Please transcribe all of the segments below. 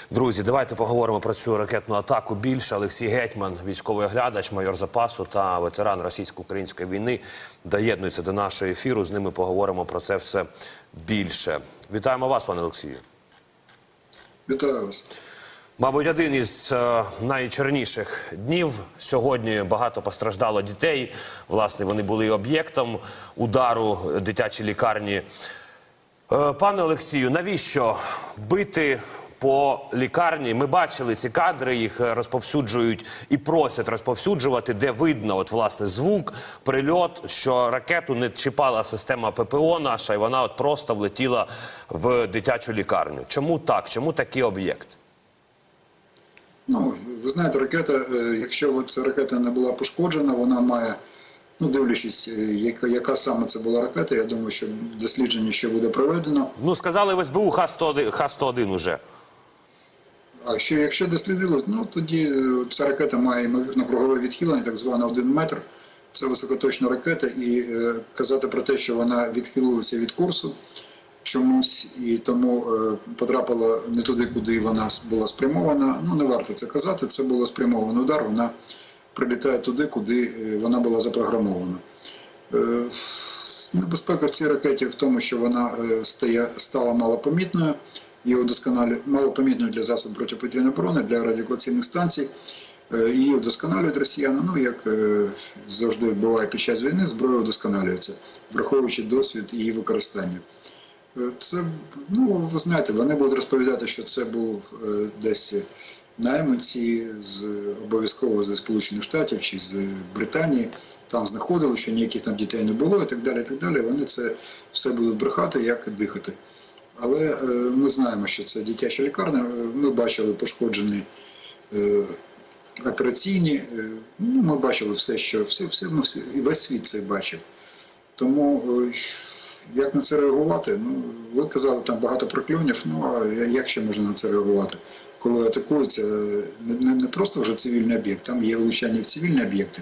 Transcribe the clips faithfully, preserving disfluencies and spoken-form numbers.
Друзі, давайте поговоримо про цю ракетну атаку більше. Олексій Гетьман, військовий оглядач, майор запасу та ветеран російсько-української війни, доєднується до нашого ефіру. З ними поговоримо про це все більше. Вітаємо вас, пане Олексію. Вітаю вас. Мабуть, один із е, найчорніших днів. Сьогодні багато постраждало дітей. Власне, вони були об'єктом удару дитячій лікарні. Е, пане Олексію, навіщо бити по лікарні? Ми бачили ці кадри, їх розповсюджують і просять розповсюджувати, де видно, от, власне, звук, прильот, що ракету не чіпала система ППО наша, і вона от просто влетіла в дитячу лікарню. Чому так? Чому такий об'єкт? Ну, ви знаєте, ракета, якщо ця ракета не була пошкоджена, вона має, ну, дивлячись, яка, яка саме це була ракета, я думаю, що дослідження ще буде проведено. Ну, сказали в ес бе у Х сто один уже. А що, якщо дослідилось, ну, тоді ця ракета має, ймовірно, кругове відхилення, так зване один метр. Це високоточна ракета, і е, казати про те, що вона відхилилася від курсу чомусь, і тому е, потрапила не туди, куди вона була спрямована, ну, не варто це казати, це був спрямований удар, вона прилітає туди, куди вона була запрограмована. Е, небезпека в цій ракеті в тому, що вона е, стає, стала малопомітною, її удосконалюють, малопомітною для засобів протиповітряної оборони, для радіолокаційних станцій. Її удосконалюють росіяни, ну, як е, завжди буває під час війни, зброя удосконалюється, враховуючи досвід її використання. Це, ну, ви знаєте, вони будуть розповідати, що це був е, десь найманці з обов'язково зі Сполучених Штатів чи з Британії, там знаходили, що ніяких там дітей не було і так далі, і так далі. Вони це все будуть брехати, як дихати. Але е, ми знаємо, що це дитяча лікарня, ми бачили пошкоджені е, операційні, е, ну, ми бачили все, що все, все, ми все, і весь світ це бачив. Тому е, як на це реагувати? Ну, ви казали, там багато прокльонів, ну а як ще можна на це реагувати? Коли атакується не, не, не просто вже цивільний об'єкт, там є влучання в цивільні об'єкти,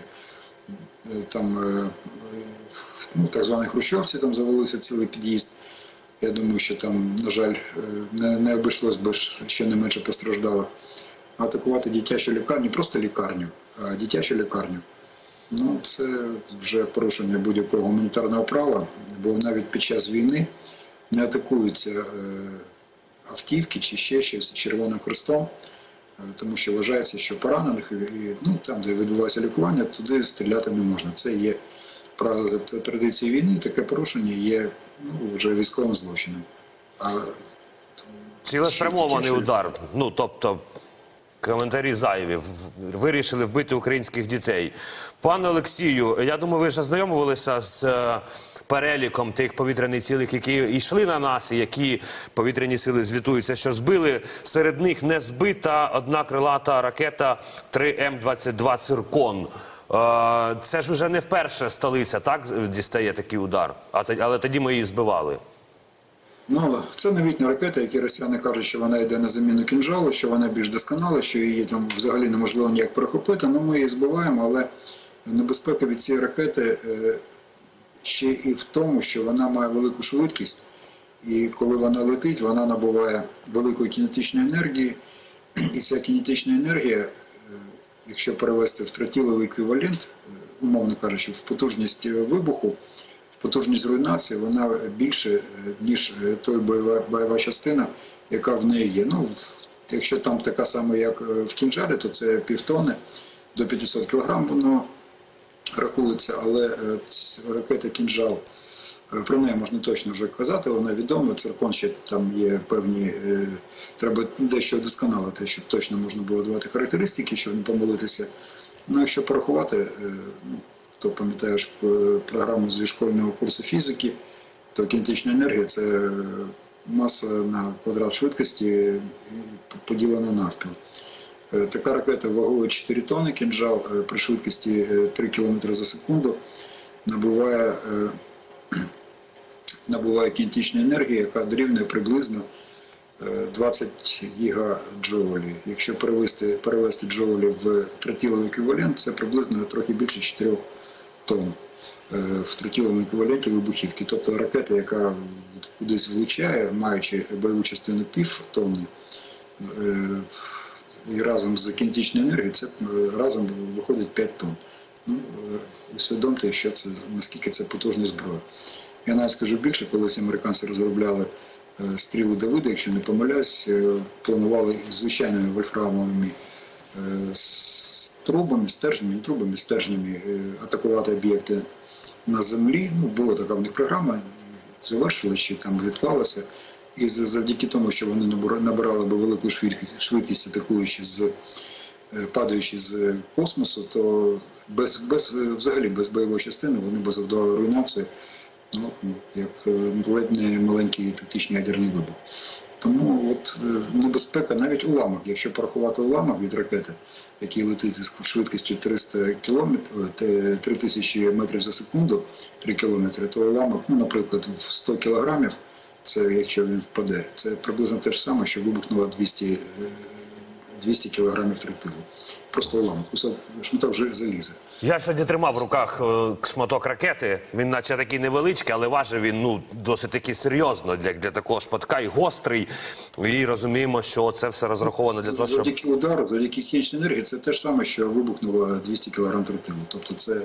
там е, ну, так звані хрущовці, там завалився цілий під'їзд. Я думаю, що там, на жаль, не, не обійшлось би, що не менше постраждало. Атакувати дитячу лікарню, просто лікарню, а дитячу лікарню, ну, це вже порушення будь-якого гуманітарного права, бо навіть під час війни не атакуються е, автівки чи ще щось Червоним Хрестом, е, тому що вважається, що поранених, і, ну, там, де відбувається лікування, туди стріляти не можна. Це є правила та традиції війни, таке порушення є, ну, вже військовим злочином. А цілеспрямований удар, ну, тобто коментарі зайві, вирішили вбити українських дітей. Пане Олексію, я думаю, ви ж ознайомувалися з е, переліком тих повітряних цілей, які йшли на нас, і які повітряні сили звітуються, що збили. Серед них не збита одна крилата ракета три М двадцять два «Циркон». Е, це ж уже не вперше столиця, так, дістає такий удар, а, але тоді ми її збивали. Ну, це новітня ракета, які росіяни кажуть, що вона йде на заміну «Кінжалу», що вона більш досконала, що її там взагалі неможливо ніяк перехопити. Ну, ми її збиваємо, але небезпека від цієї ракети ще і в тому, що вона має велику швидкість. І коли вона летить, вона набуває великої кінетичної енергії. І ця кінетична енергія, якщо перевести в тротиловий еквівалент, умовно кажучи, в потужність вибуху, потужність руйнації, вона більше, ніж той бойова, бойова частина, яка в неї є. Ну, якщо там така сама, як в «Кінжалі», то це півтони, до п'ятисот кілограм воно рахується, але ракета «Кінжал», про неї можна точно вже казати, вона відома, «Циркон» ще там є певні, треба дещо вдосконалити, щоб точно можна було давати характеристики, щоб не помилитися. Ну, якщо порахувати, ну, хто пам'ятає програму зі школьного курсу фізики, то кінетична енергія – це маса на квадрат швидкості поділена навпіл. Така ракета вагою чотири тонни, «Кінжал» при швидкості три кілометри за секунду набуває, набуває кінетичну енергію, яка дорівнює приблизно двадцять гігаджоулів. Якщо перевести, перевести джоулі в тротиловий еквівалент, це приблизно трохи більше чотирьох тонн в тротиловому еквіваленті вибухівки. Тобто ракета, яка кудись влучає, маючи бойову частину пів тонни, і разом з кінетичною енергією це разом виходить п'ять тонн. Ну, усвідомте, що це, наскільки це потужна зброя. Я навіть скажу більше, колись американці розробляли стріли Давида, якщо не помиляюсь, планували звичайними вольфрамовими трубами, стержнями, не трубами, стержнями атакувати об'єкти на землі. Ну, була така в них програма, завершили, чи там відклалася. І завдяки тому, що вони набирали би велику швидкість, швидкість атакуючи з падаючи з космосу, то без, без, взагалі без бойової частини вони б завдавали руйнацію, ну, як ледь не маленький тактичний ядерний вибух. Тому от небезпека, навіть уламок, якщо порахувати уламок від ракети, який летить з швидкістю триста кілометрів, три тисячі метрів за секунду, три кілометри, то уламок, ну, наприклад, в сто кілограмів, це якщо він впаде, це приблизно те ж саме, що вибухнуло двісті, двісті кілограмів тротилу. Просто уламок, кусок, шматок заліза. Я сьогодні тримав в руках е, шматок ракети. Він наче такий невеличкий, але важив він, ну, досить таки серйозно для, для такого шматка, і гострий. І розуміємо, що це все розраховано для того, щоб... Завдяки удару, завдяки кінечній енергії, це те ж саме, що вибухнуло двісті кілограмів тротилу. Тобто це,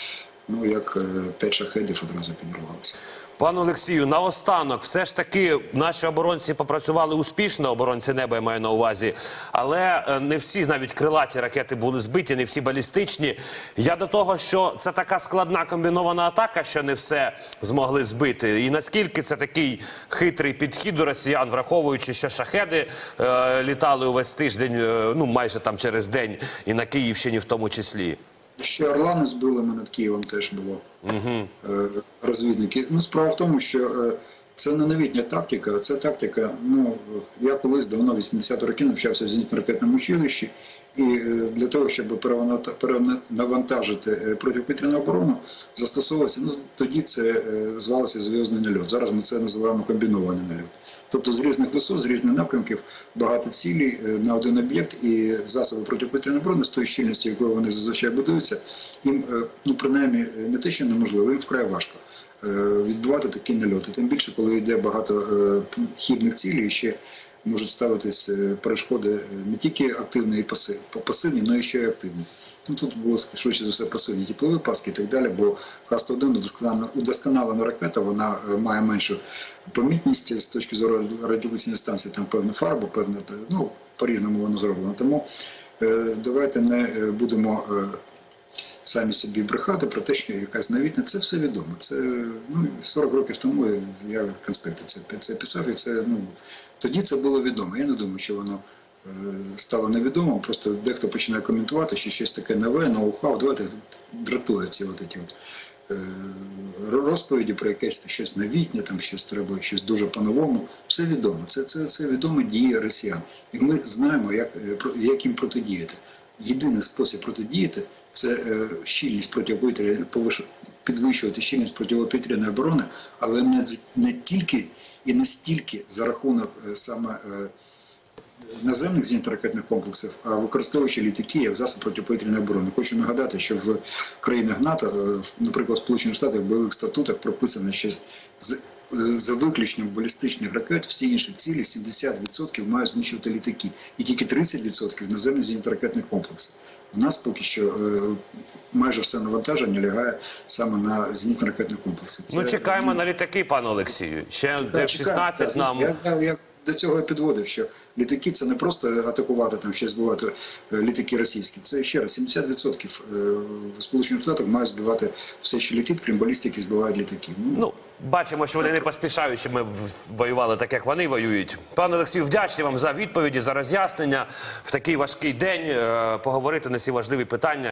ну, як п'ять шахедів одразу підірвалося. Пане Олексію, наостанок, все ж таки наші оборонці попрацювали успішно, оборонці неба я маю на увазі, але не всі навіть крилаті ракети були збиті, не всі балістичні. Я до того, що це така складна комбінована атака, що не все змогли збити. І наскільки це такий хитрий підхід до росіян, враховуючи, що шахеди е, літали увесь тиждень, е, ну майже там через день, і на Київщині в тому числі. Ще Орлани збили, ми над Києвом теж було угу. розвідники. Ну, справа в тому, що це не новітня тактика, це тактика, ну, я колись давно, вісімдесяті роки, навчався в зенітно-ракетному училищі, і для того, щоб перенавантажити протиповітряну оборону, застосовувався, ну, тоді це звалося зв'язний нальот. Зараз ми це називаємо комбінований нальот. Тобто з різних висот, з різних напрямків, багато цілей на один об'єкт, і засоби протиповітряної оборони з тої щільності, якою вони зазвичай будуються, їм, ну, принаймні, не те, що неможливо, їм вкрай важко відбувати такі нальоти. Тим більше, коли йде багато хибних цілей, і ще можуть ставитись перешкоди не тільки активні і пасивні, але і ще й активні. Ну, тут було, швидше за все, пасивні теплові паски і так далі, бо Х сто один удосконалена ракета, вона має меншу помітність з точки зору радіолокаційної станції, там певну фарбу, певну, ну, по-різному воно зроблено. Тому е, давайте не будемо е, самі собі брехати про те, що якась новітня, це все відомо. Це, ну, сорок років тому я конспекти це, це писав, і це, ну, тоді це було відомо. Я не думаю, що воно е, стало невідомо, просто дехто починає коментувати, що щось таке нове, ноу-хау, давайте дратує ці от ці от, е, розповіді про якесь щось новітнє, там щось треба, щось дуже по-новому. Все відомо. Це, це, це відомо дії росіян. І ми знаємо, як, як їм протидіяти. Єдиний спосіб протидіяти – це е, щільність протиповітряної, підвищувати щільність протиповітряної оборони, але не, не тільки і не стільки за рахунок е, саме е, наземних зенітно-ракетних комплексів, а використовуючи літаки як засіб протиповітряної оборони. Хочу нагадати, що в країнах НАТО, наприклад, в Сполучених Штатах, в бойових статутах прописано, що з, за виключенням балістичних ракет всі інші цілі сімдесят відсотків мають знищувати літаки, і тільки тридцять відсотків наземних зенітно-ракетних комплексів. У нас поки що е, майже все навантаження лягає саме на зенітно-ракетні комплекси. Це, ну, чекаємо ну, на літаки, пане Олексію. Ще да, Ф шістнадцять нам... Я, я, я до цього я підводив, що літаки – це не просто атакувати, там, ще збивати літаки російські. Це, ще раз, сімдесят відсотків в Сполучених Штатах мають збивати все, що літить, крім балістики, збивають літаки. Ну, ну, бачимо, що вони не поспішають, щоб ми воювали так, як вони воюють. Пане Олексію, вдячний вам за відповіді, за роз'яснення в такий важкий день, поговорити на ці важливі питання.